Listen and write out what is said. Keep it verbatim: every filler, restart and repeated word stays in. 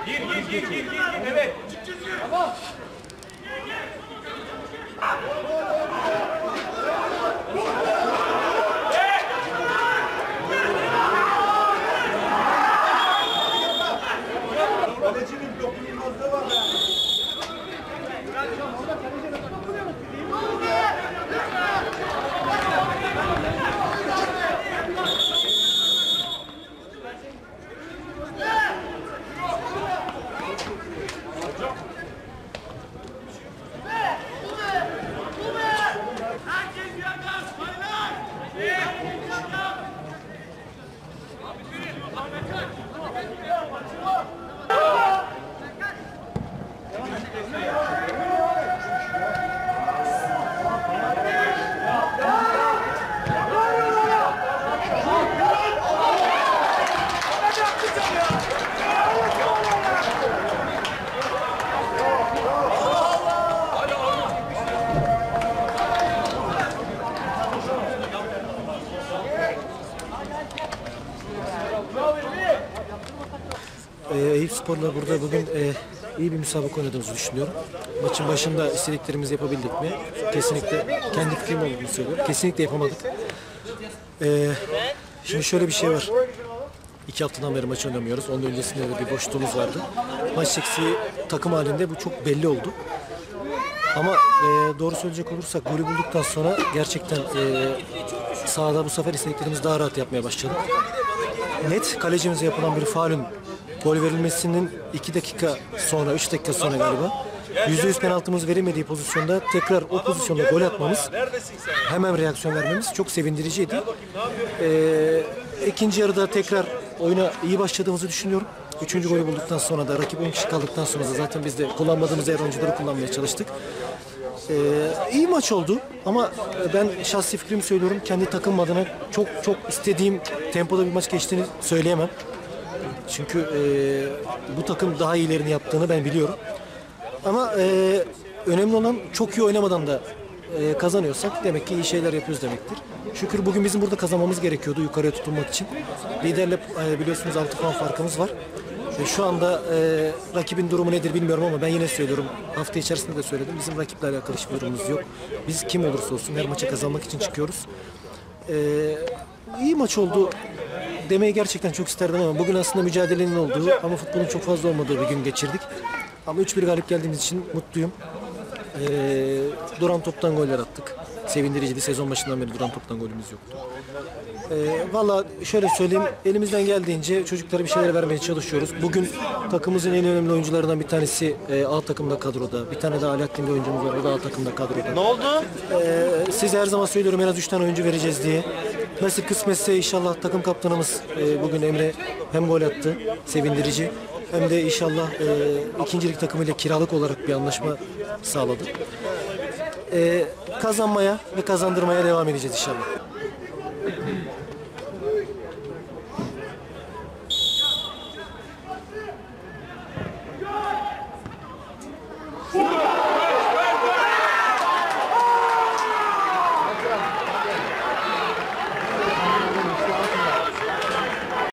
Gir gir gir gir gir. Evet. Tamam. Kalecinin dokunulmazlığı var be. Eyüpspor'la burada bugün e, iyi bir müsabaka oynadığımızı düşünüyorum. Maçın başında istediklerimizi yapabildik mi? Kesinlikle kendi fikrim olduğunu söylüyorum. Kesinlikle yapamadık. E, şimdi şöyle bir şey var. İki haftadan beri maç oynamıyoruz. Onun öncesinde de bir boşluğumuz vardı. Maç eksiği takım halinde bu çok belli oldu. Ama e, doğru söyleyecek olursak golü bulduktan sonra gerçekten e, sahada bu sefer istediklerimizi daha rahat yapmaya başladık. Net kalecimize yapılan bir faulün gol verilmesinin iki dakika sonra, üç dakika sonra galiba yüzde yüz penaltımız verilmediği pozisyonda tekrar o pozisyonda gol atmamız, hemen reaksiyon vermemiz çok sevindiriciydi. Ee, ikinci yarıda tekrar oyuna iyi başladığımızı düşünüyorum. Üçüncü golü bulduktan sonra da rakip on kişi kaldıktan sonra da zaten biz de kullanmadığımız diğer oyuncuları kullanmaya çalıştık. Ee, iyi maç oldu ama ben şahsi fikrimi söylüyorum. Kendi takım adına çok çok istediğim tempoda bir maç geçtiğini söyleyemem. Çünkü e, bu takım daha iyilerini yaptığını ben biliyorum. Ama e, önemli olan çok iyi oynamadan da e, kazanıyorsak demek ki iyi şeyler yapıyoruz demektir. Şükür bugün bizim burada kazanmamız gerekiyordu yukarıya tutunmak için. Liderle e, biliyorsunuz altı puan farkımız var. E, şu anda e, rakibin durumu nedir bilmiyorum ama ben yine söylüyorum. Hafta içerisinde de söyledim. Bizim rakiple alakalı hiçbir durumumuz yok. Biz kim olursa olsun her maça kazanmak için çıkıyoruz. E, iyi maç oldu demeyi gerçekten çok isterdim ama bugün aslında mücadelenin olduğu ama futbolun çok fazla olmadığı bir gün geçirdik. Ama üç bir galip geldiğimiz için mutluyum. Ee, duran toptan goller attık. Sevindiriciydi. Sezon başından beri duran toptan golümüz yoktu. Ee, Valla şöyle söyleyeyim, elimizden geldiğince çocuklara bir şeyler vermeye çalışıyoruz. Bugün takımımızın en önemli oyuncularından bir tanesi e, A takımda kadroda. Bir tane de Alaaddin bir oyuncumuz var, o da A takımda kadroda. Ne oldu? Ee, size her zaman söylüyorum en az üç tane oyuncu vereceğiz diye. Nasip kısmetse inşallah takım kaptanımız e, bugün Emre hem gol attı, sevindirici. Hem de inşallah e, ikincilik takımıyla kiralık olarak bir anlaşma sağladı. E, kazanmaya ve kazandırmaya devam edeceğiz inşallah.